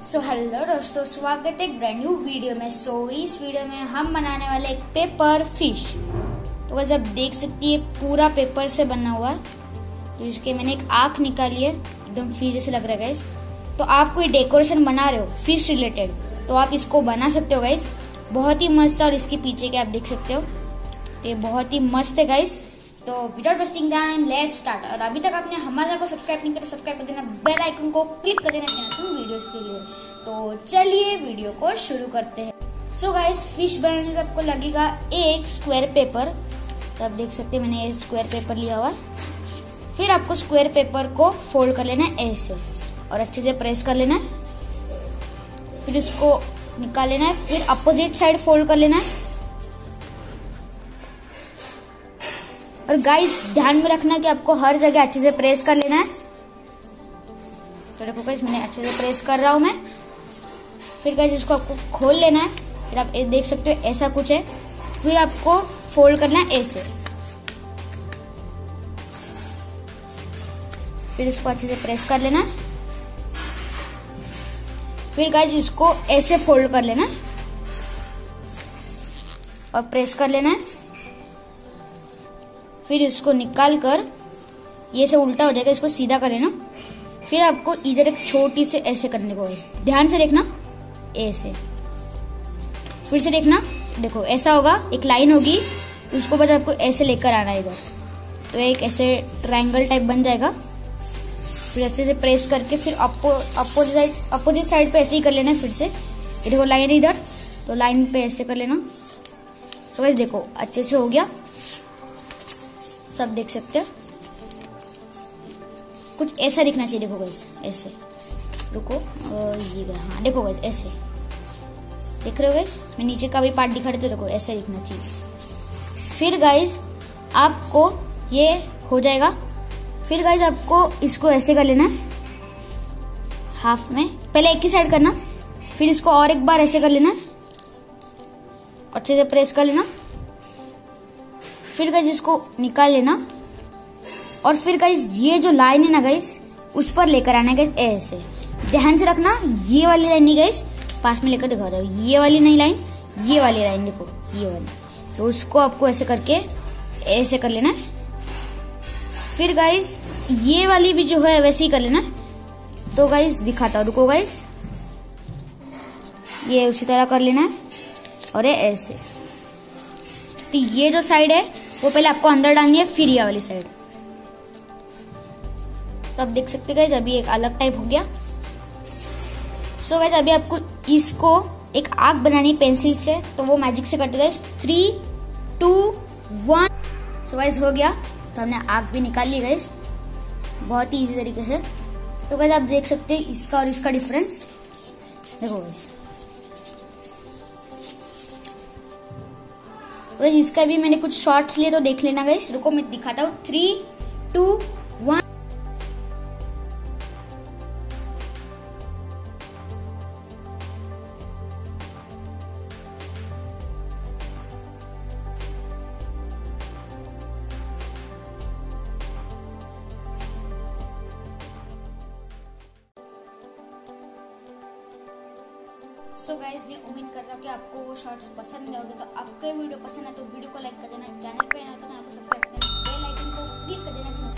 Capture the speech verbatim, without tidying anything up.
So hello दोस्तों, स्वागत है एक ब्रांड न्यू वीडियो में। सो so, इस वीडियो में हम बनाने वाले एक पेपर फिश। तो बस आप देख सकती है पूरा पेपर से बना हुआ है। तो इसके मैंने एक आंख निकाली है, एकदम फिश जैसे लग रहा है गाइस। तो आप कोई डेकोरेशन बना रहे हो फिश रिलेटेड तो आप इसको बना सकते हो गाइस। बहुत ही मस्त है और इसके पीछे के आप देख सकते हो तो ये बहुत ही मस्त है गाइस। तो without wasting time let's start. और अभी तक आपने हमारे चैनल को सब्सक्राइब नहीं किया तो सब्सक्राइब कर देना, बेल आइकन को क्लिक कर देना चैनल वीडियोस के लिए। तो चलिए वीडियो को शुरू करते हैं। सो गाइस, फिश बनाने का आपको लगेगा एक स्क्वायर पेपर। तो आप देख सकते हैं मैंने ये स्क्वायर पेपर लिया हुआ है। फिर आपको स्क्वायर पेपर को फोल्ड कर लेना है ऐसे और अच्छे से प्रेस कर लेना है। फिर इसको निकाल लेना है। फिर अपोजिट साइड फोल्ड कर लेना है। और गाइस ध्यान में रखना कि आपको हर जगह अच्छे से प्रेस कर लेना है। तो देखो गाइस मैंने अच्छे से प्रेस कर रहा हूं मैं। फिर गाइस इसको आपको खोल लेना है। फिर आप देख सकते हो ऐसा कुछ है। फिर आपको फोल्ड करना है ऐसे। फिर इसको अच्छे से प्रेस कर लेना है। फिर गाइस इसको ऐसे फोल्ड कर लेना है और प्रेस कर लेना है। फिर इसको निकाल कर ये से उल्टा हो जाएगा, इसको सीधा कर लेना। फिर आपको इधर एक छोटी से ऐसे करने को, ध्यान से देखना ऐसे। फिर से देखना, देखो ऐसा होगा, एक लाइन होगी, उसको बस आपको ऐसे लेकर आना है इधर। तो एक ऐसे ट्रायंगल टाइप बन जाएगा। फिर अच्छे से प्रेस करके फिर अपोजिट साइड अपोजिट साइड पे ऐसे ही कर लेना है। फिर से ये देखो लाइन है इधर, तो लाइन पे ऐसे कर लेना। तो गाइस देखो अच्छे से हो गया, सब देख सकते हो। कुछ ऐसा दिखना चाहिए, देखो गाइस ऐसे। रुको ये हाँ देखो गाइस ऐसे देख रहे हो गाइस। मैं नीचे का भी पार्ट दिखा रही तो देखो ऐसे दिखना चाहिए। फिर गाइस आपको ये हो जाएगा। फिर गाइस आपको इसको ऐसे कर लेना है हाफ में। पहले एक ही साइड करना, फिर इसको और एक बार ऐसे कर लेना, अच्छे से प्रेस कर लेना। फिर गाइस इसको निकाल लेना और फिर गाइस ये जो लाइन है ना गाइस उस पर लेकर आना है गाइस ऐसे। ध्यान से रखना, ये वाली लाइन नहीं गाइस, पास में लेकर दिखा रहा हूं, ये वाली नहीं लाइन, ये वाली लाइन देखो, ये वाली। तो उसको आपको ऐसे करके ऐसे कर लेना है। फिर गाइस ये वाली भी जो है वैसे ही कर लेना। तो गाइस दिखाता हूं, रुको गाइस, ये उसी तरह कर लेना है और ये ऐसे। तो ये जो साइड है वो पहले आपको अंदर डालनी है, फिर ये वाली साइड। तो आप देख सकते गाइस अभी एक अलग टाइप हो गया। सो गाइस अभी आपको इसको एक आंख बनानी पेंसिल से, तो वो मैजिक से करते guys. Three two one. So guys हो गया। तो हमने आंख भी निकाल ली गाइस, बहुत ही इजी तरीके से। तो गाइस आप देख सकते हैं इसका और इसका डिफरेंस, देखो गाइस। तो इसका भी मैंने कुछ शॉर्ट्स लिए तो देख लेना गाइस। रुको मैं दिखाता हूँ। Three two one. So guys मैं उम्मीद करता हूँ कि आपको वो शॉर्ट्स पसंद आए होंगे। तो आपको वीडियो पसंद है तो वीडियो को लाइक कर देना, चैनल पे ना तो आपको सब्सक्राइब कर देना, बेल आइकन को क्लिक कर देना।